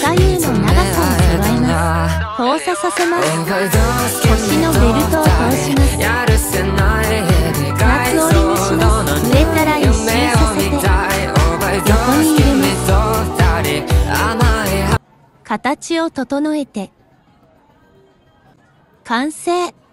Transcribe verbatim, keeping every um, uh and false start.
左右の長さを揃えます。交差させます。腰のベルトを通します。二つ折りにします。上から一周させて横に入れます。形を整えて完成。